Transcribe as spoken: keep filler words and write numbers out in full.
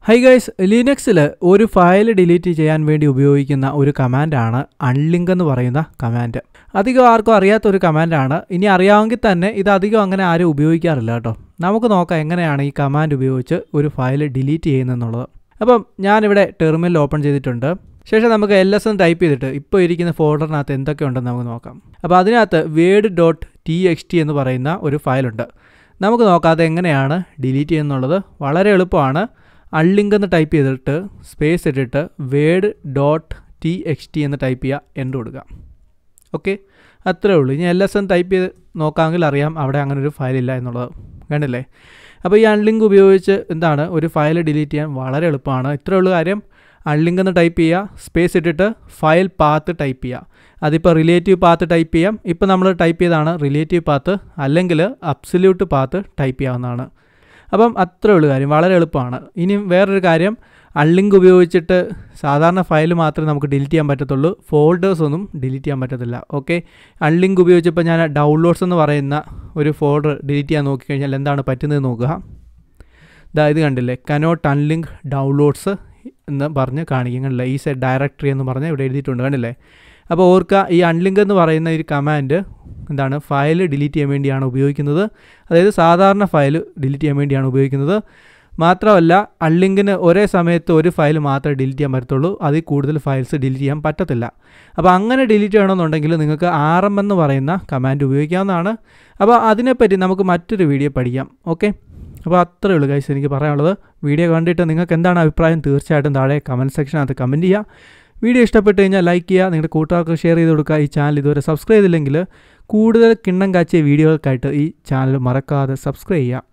Hi guys, Linux-ൽ ഒരു file delete ചെയ്യാൻ വേണ്ടി ഉപയോഗിക്കുന്ന ഒരു കമാൻഡാണ് unlink എന്ന് പറയുന്ന കമാൻഡ്. അധികം ആർക്കും അറിയാത്ത ഒരു കമാൻഡാണ്. ഇനി അറിയാമെങ്കിൽ തന്നെ ഇത് അധികം അങ്ങനെ ആരും ഉപയോഗിക്കാറില്ല കേട്ടോ. നമുക്ക് നോക്കാം എങ്ങനെയാണ് ഈ കമാൻഡ് ഉപയോഗിച്ച് ഒരു ഫയൽ ഡിലീറ്റ് ചെയ്യുന്നതെന്നുള്ളത്. അപ്പം ഞാനിവിടെ ടെർമിനൽ ഓപ്പൺ ചെയ്തിട്ടുണ്ട്. ശേഷം നമുക്ക് എൽ എസ് എന്ന് ടൈപ്പ് ചെയ്തിട്ട് ഇപ്പോൾ ഇരിക്കുന്ന ഫോൾഡറിനകത്ത് എന്തൊക്കെ ഉണ്ടെന്ന് നമുക്ക് നോക്കാം. അപ്പോൾ അതിനകത്ത് word dot T X T എന്ന് പറയുന്ന ഒരു ഫയലുണ്ട്. നമുക്ക് നോക്കാം അത് എങ്ങനെയാണ് ഡിലീറ്റ് ചെയ്യുന്നുള്ളത്. വളരെ എളുപ്പമാണ്. unlink എന്ന് ടൈപ്പ് ചെയ്തിട്ട് സ്പേസ് ഇട്ടിട്ട് word dot T X T എന്ന് ടൈപ്പ് ചെയ്യുക, എൻ്റർ കൊടുക്കുക. ഓക്കെ, അത്രേ ഉള്ളൂ. ഇനി എൽ എസ് എന്ന് ടൈപ്പ് ചെയ്ത് നോക്കാമെങ്കിൽ അറിയാം അവിടെ അങ്ങനെ ഒരു ഫയലില്ല എന്നുള്ളത്. കണ്ടില്ലേ? അപ്പോൾ ഈ unlink ഉപയോഗിച്ച് എന്താണ് ഒരു ഫയൽ ഡിലീറ്റ് ചെയ്യാൻ വളരെ എളുപ്പമാണ്. ഇത്രേ ഉള്ളൂ കാര്യം. unlink എന്ന് ടൈപ്പ് ചെയ്യുക, സ്പേസ് ഇട്ടിട്ട് ഫയൽ പാത്ത് ടൈപ്പ് ചെയ്യുക. അതിപ്പോൾ റിലേറ്റീവ് പാത്ത് ടൈപ്പ് ചെയ്യാം. ഇപ്പോൾ നമ്മൾ ടൈപ്പ് ചെയ്താണ് റിലേറ്റീവ് പാത്ത്, അല്ലെങ്കിൽ അബ്സല്യൂട്ട് പാത്ത് ടൈപ്പ് ചെയ്യാവുന്നതാണ്. അപ്പം അത്രേ ഉള്ളൂ കാര്യം, വളരെ എളുപ്പമാണ്. ഇനി വേറൊരു കാര്യം, unlink ഉപയോഗിച്ചിട്ട് സാധാരണ ഫയൽ മാത്രമേ നമുക്ക് ഡിലീറ്റ് ചെയ്യാൻ പറ്റത്തുള്ളൂ, ഫോൾഡേഴ്സ് ഒന്നും ഡിലീറ്റ് ചെയ്യാൻ പറ്റത്തില്ല. ഓക്കെ, unlink ഉപയോഗിച്ചപ്പോൾ ഞാൻ ഡൗൺലോഡ്സ് എന്ന് പറയുന്ന ഒരു ഫോൾഡർ ഡിലീറ്റ് ചെയ്യാൻ നോക്കിക്കഴിഞ്ഞാൽ എന്താണ് പറ്റുന്നത് നോക്കുക. ഇതാ ഇത് കണ്ടില്ലേ, കനോട്ട് unlink ഡൗൺലോഡ്സ് എന്ന് പറഞ്ഞ് കാണിക്കുന്നില്ല. ഈ സെറ്റ് ഡയറക്ടറി എന്ന് പറഞ്ഞ് ഇവിടെ എഴുതിയിട്ടുണ്ട്, കണ്ടില്ലേ? അപ്പോൾ ഓർക്കുക, ഈ unlink എന്ന് പറയുന്ന ഒരു കമാൻഡ് എന്താണ് ഫയൽ ഡിലീറ്റ് ചെയ്യാൻ വേണ്ടിയാണ് ഉപയോഗിക്കുന്നത്. അതായത് സാധാരണ ഫയൽ ഡിലീറ്റ് ചെയ്യാൻ വേണ്ടിയാണ് ഉപയോഗിക്കുന്നത്. മാത്രമല്ല unlinkന് ഒരേ സമയത്ത് ഒരു ഫയൽ മാത്രമേ ഡിലീറ്റ് ചെയ്യാൻ പറ്റത്തുള്ളൂ, അതിൽ കൂടുതൽ ഫയൽസ് ഡിലീറ്റ് ചെയ്യാൻ പറ്റത്തില്ല. അപ്പോൾ അങ്ങനെ ഡിലീറ്റ് ചെയ്യണമെന്നുണ്ടെങ്കിൽ നിങ്ങൾക്ക് ആർ എം എന്ന് പറയുന്ന കമാൻഡ് ഉപയോഗിക്കാവുന്നതാണ്. അപ്പോൾ അതിനെപ്പറ്റി നമുക്ക് മറ്റൊരു വീഡിയോ പഠിക്കാം. ഓക്കെ, അപ്പോൾ അത്രയേ ഉള്ളൂ ഗൈസ് എനിക്ക് പറയാനുള്ളത്. വീഡിയോ കണ്ടിട്ട് നിങ്ങൾക്ക് എന്താണ് അഭിപ്രായം തീർച്ചയായിട്ടും താഴെ കമൻറ്റ് സെക്ഷനകത്ത് കമൻറ്റ് ചെയ്യുക. വീഡിയോ ഇഷ്ടപ്പെട്ട് കഴിഞ്ഞാൽ ലൈക്ക് ചെയ്യുക, നിങ്ങളുടെ കൂട്ടുകാർക്ക് ഷെയർ ചെയ്ത് കൊടുക്കുക. ഈ ചാനൽ ഇതുവരെ സബ്സ്ക്രൈബ് ചെയ്തില്ലെങ്കിൽ കൂടുതൽ കിണ്ണം കാച്ചിയ വീഡിയോകൾക്കായിട്ട് ഈ ചാനൽ മറക്കാതെ സബ്സ്ക്രൈബ് ചെയ്യുക.